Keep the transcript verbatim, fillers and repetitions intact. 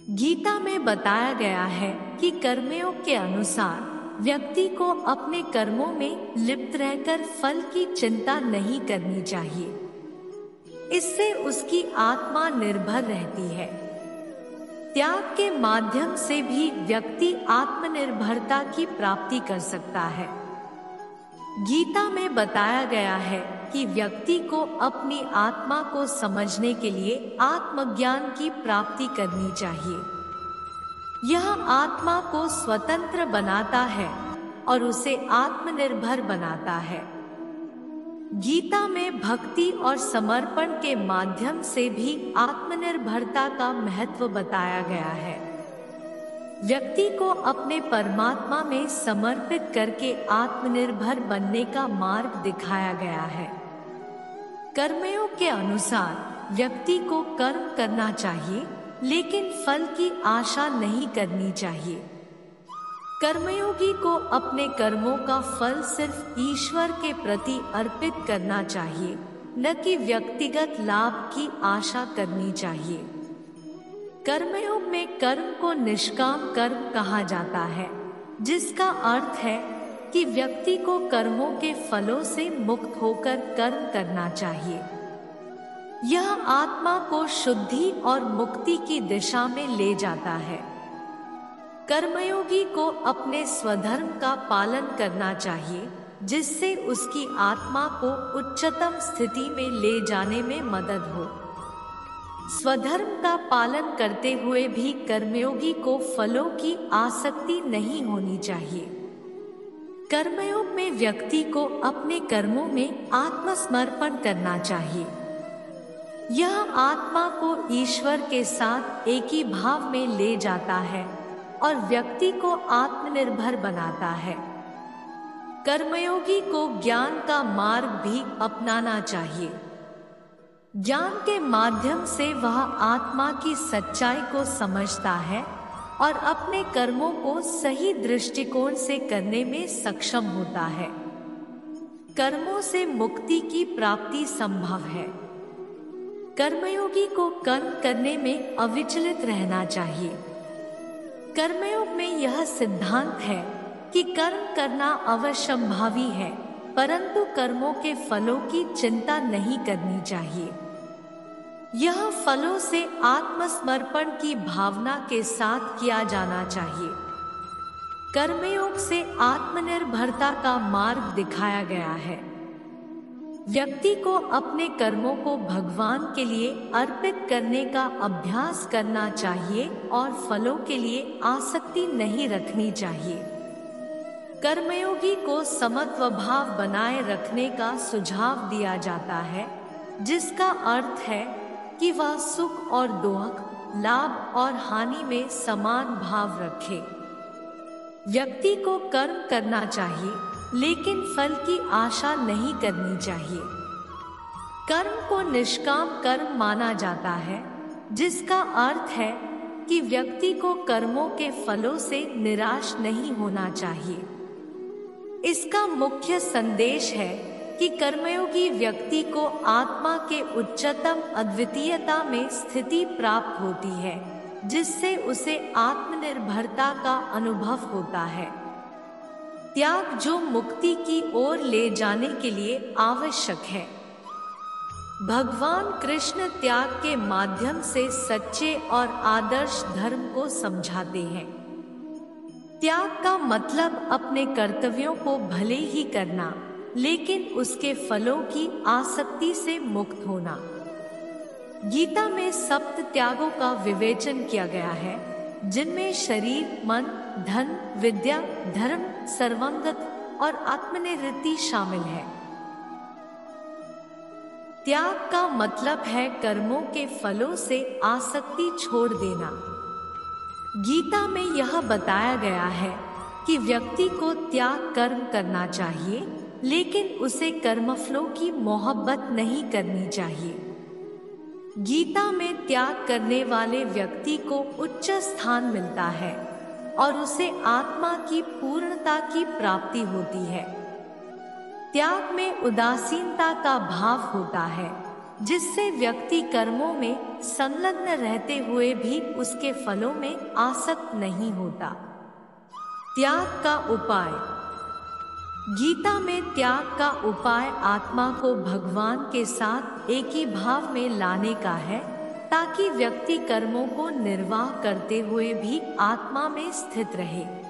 गीता में बताया गया है कि कर्मयोग के अनुसार व्यक्ति को अपने कर्मों में लिप्त रहकर फल की चिंता नहीं करनी चाहिए। इससे उसकी आत्मा निर्भर रहती है। त्याग के माध्यम से भी व्यक्ति आत्मनिर्भरता की प्राप्ति कर सकता है। गीता में बताया गया है कि व्यक्ति को अपनी आत्मा को समझने के लिए आत्मज्ञान की प्राप्ति करनी चाहिए। यह आत्मा को स्वतंत्र बनाता है और उसे आत्मनिर्भर बनाता है। गीता में भक्ति और समर्पण के माध्यम से भी आत्मनिर्भरता का महत्व बताया गया है। व्यक्ति को अपने परमात्मा में समर्पित करके आत्मनिर्भर बनने का मार्ग दिखाया गया है। कर्मयोग के अनुसार व्यक्ति को कर्म करना चाहिए, लेकिन फल की आशा नहीं करनी चाहिए। कर्मयोगी को अपने कर्मों का फल सिर्फ ईश्वर के प्रति अर्पित करना चाहिए, न कि व्यक्तिगत लाभ की आशा करनी चाहिए। कर्मयोग में कर्म को निष्काम कर्म कहा जाता है, जिसका अर्थ है कि व्यक्ति को कर्मों के फलों से मुक्त होकर कर्म करना चाहिए। यह आत्मा को शुद्धि और मुक्ति की दिशा में ले जाता है। कर्मयोगी को अपने स्वधर्म का पालन करना चाहिए, जिससे उसकी आत्मा को उच्चतम स्थिति में ले जाने में मदद हो। स्वधर्म का पालन करते हुए भी कर्मयोगी को फलों की आसक्ति नहीं होनी चाहिए। कर्मयोग में व्यक्ति को अपने कर्मों में आत्मसमर्पण करना चाहिए। यह आत्मा को ईश्वर के साथ एक ही भाव में ले जाता है और व्यक्ति को आत्मनिर्भर बनाता है। कर्मयोगी को ज्ञान का मार्ग भी अपनाना चाहिए। ज्ञान के माध्यम से वह आत्मा की सच्चाई को समझता है और अपने कर्मों को सही दृष्टिकोण से करने में सक्षम होता है। कर्मों से मुक्ति की प्राप्ति संभव है। कर्मयोगी को कर्म करने में अविचलित रहना चाहिए। कर्मयोग में यह सिद्धांत है कि कर्म करना अवश्यंभावी है, परंतु कर्मों के फलों की चिंता नहीं करनी चाहिए। यह फलों से आत्मसमर्पण की भावना के साथ किया जाना चाहिए। कर्मयोग से आत्मनिर्भरता का मार्ग दिखाया गया है। व्यक्ति को अपने कर्मों को भगवान के लिए अर्पित करने का अभ्यास करना चाहिए और फलों के लिए आसक्ति नहीं रखनी चाहिए। कर्मयोगी को समत्व भाव बनाए रखने का सुझाव दिया जाता है, जिसका अर्थ है कि वह सुख और दुख, लाभ और हानि में समान भाव रखे। व्यक्ति को कर्म करना चाहिए, लेकिन फल की आशा नहीं करनी चाहिए। कर्म को निष्काम कर्म माना जाता है, जिसका अर्थ है कि व्यक्ति को कर्मों के फलों से निराश नहीं होना चाहिए। इसका मुख्य संदेश है कि कर्मयोगी व्यक्ति को आत्मा के उच्चतम अद्वितीयता में स्थिति प्राप्त होती है, जिससे उसे आत्मनिर्भरता का अनुभव होता है। त्याग जो मुक्ति की ओर ले जाने के लिए आवश्यक है। भगवान कृष्ण त्याग के माध्यम से सच्चे और आदर्श धर्म को समझाते हैं। त्याग का मतलब अपने कर्तव्यों को भले ही करना, लेकिन उसके फलों की आसक्ति से मुक्त होना। गीता में सप्त त्यागों का विवेचन किया गया है, जिनमें शरीर, मन, धन, विद्या, धर्म, सर्वंगत और आत्मनिवृत्ति शामिल है। त्याग का मतलब है कर्मों के फलों से आसक्ति छोड़ देना। गीता में यह बताया गया है कि व्यक्ति को त्याग कर्म करना चाहिए, लेकिन उसे कर्मफलों की मोहब्बत नहीं करनी चाहिए। गीता में त्याग करने वाले व्यक्ति को उच्च स्थान मिलता है और उसे आत्मा की पूर्णता की प्राप्ति होती है। त्याग में उदासीनता का भाव होता है, जिससे व्यक्ति कर्मों में संलग्न रहते हुए भी उसके फलों में आसक्त नहीं होता। त्याग का उपाय। गीता में त्याग का उपाय आत्मा को भगवान के साथ एक ही भाव में लाने का है, ताकि व्यक्ति कर्मों को निर्वाह करते हुए भी आत्मा में स्थित रहे।